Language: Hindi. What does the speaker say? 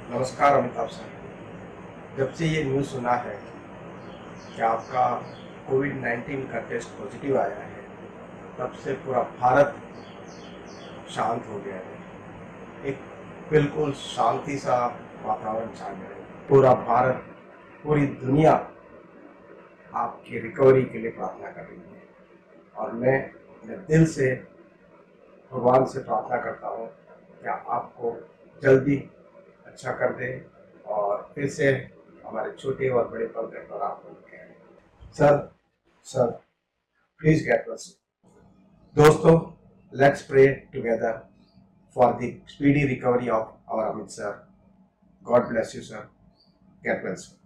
नमस्कार अमिताभ सर। जब से ये न्यूज़ सुना है कि आपका कोविड-19 का टेस्ट पॉजिटिव आया है, तब से पूरा भारत शांत हो गया है। एक बिल्कुल शांति सा वातावरण छा गया है। पूरा भारत, पूरी दुनिया आपकी रिकवरी के लिए प्रार्थना कर रही है और मैं अपने दिल से भगवान से प्रार्थना करता हूँ कि आपको जल्दी अच्छा कर दे और फिर से हमारे छोटे और बड़े पर्दे पर आपको दिखाएं। Sir, sir, please get well. दोस्तों, let's pray together for the speedy recovery of our Amit sir. God bless you sir. Get well sir.